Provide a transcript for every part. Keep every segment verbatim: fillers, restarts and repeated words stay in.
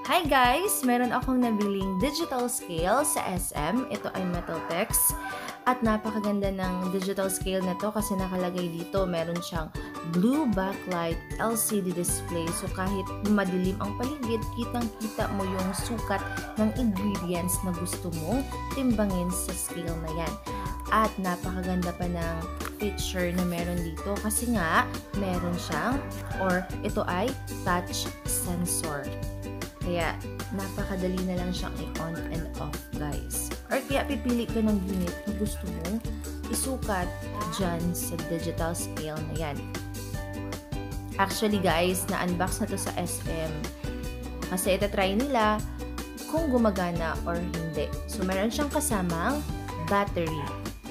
Hi guys! Meron akong nabiling digital scale sa S M. Ito ay Metaltex. At napakaganda ng digital scale na to kasi nakalagay dito, meron siyang blue backlight L C D display. So kahit madilim ang paligid, kitang-kita mo yung sukat ng ingredients na gusto mong timbangin sa scale na yan. At napakaganda pa ng feature na meron dito kasi nga meron siyang, or ito ay touch sensor. Kaya, napakadali na lang siyang i-on and off, guys. Or kaya, pipili ka ng unit na gusto mong isukat dyan sa digital scale na yan. Actually, guys, na-unbox na to sa S M. Kasi itatry nila kung gumagana or hindi. So, meron siyang kasamang battery.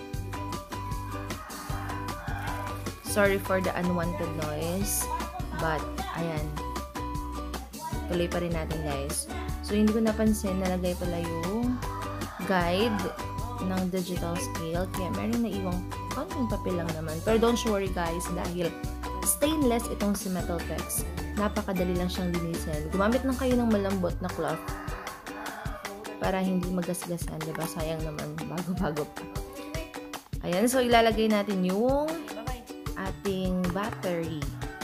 Sorry for the unwanted noise. But, ayan. Tuloy pa rin natin, guys. So, hindi ko napansin, nalagay pala yung guide ng digital scale. Kaya, meron na iwang konting papel lang naman. Pero don't worry, guys, dahil stainless itong si Metaltex. Napakadali lang siyang linisin. Gumamit lang kayo ng malambot na cloth para hindi magasgasan, diba? Sayang naman, bago-bago pa. Ayan, so ilalagay natin yung ating battery.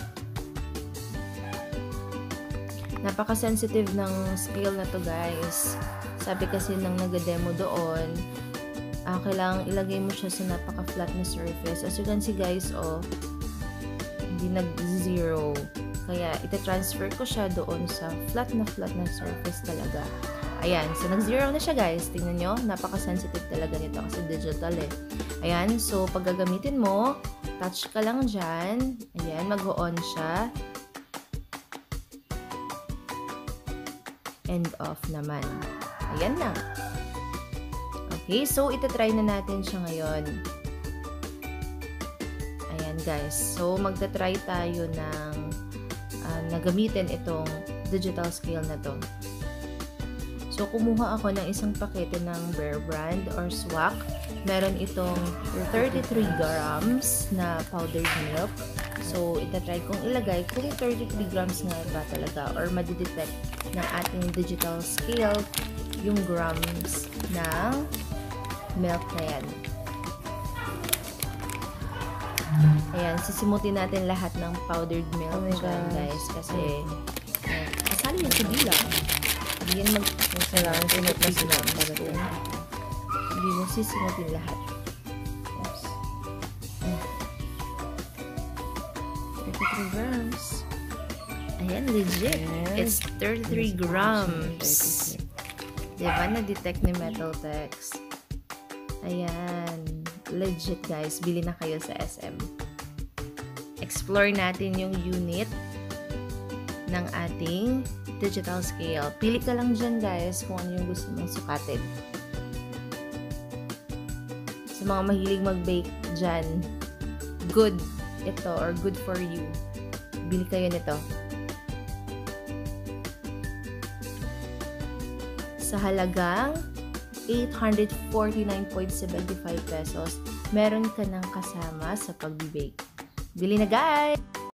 Napaka-sensitive ng scale na to, guys. Sabi kasi nang nag-demo doon, uh, kailangang ilagay mo siya sa napaka-flat na surface. As you can see, guys, oh, hindi nag-zero. Kaya, ita-transfer ko siya doon sa flat na flat na surface talaga. Ayan. So, nag-zero na siya, guys. Tingnan nyo. Napaka-sensitive talaga nito kasi digital eh. Ayan. So, pag gagamitin mo, touch ka lang dyan. Ayan. Mag-on siya. And off naman. Ayan lang. Okay, so itatry na natin siya ngayon. Ayan, guys. So, magta-try tayo ng uh, nagamitin itong digital scale na to. So, kumuha ako ng isang pakete ng Bear Brand or Swak. Meron itong thirty-three grams na powdered milk. So, itatry kong ilagay kung thirty-three grams nga ba talaga or madidetect ng ating digital scale yung grams ng milk na yan. Ayan, sisimutin natin lahat ng powdered milk oh dyan, guys. Kasi, uh, kasali yung kabilang. Hindi yan mag-kailangan sinot na sinot. Hindi mo sisimutin lahat. Oops. thirty-three grams. Ayan, legit. Yes. It's thirty-three grams. Diba? Na-detect ni Metaltex. Ayan. Legit, guys. Bili na kayo sa S M. Explore natin yung unit ng ating digital scale. Pili ka lang dyan, guys, kung ano yung gusto mong sukatin. Sa mga mahilig mag-bake dyan, good ito or good for you. Bili kayo nito. Sa halagang eight hundred forty-nine point seven five pesos, meron ka ng kasama sa pag-bake. Bili na, guys!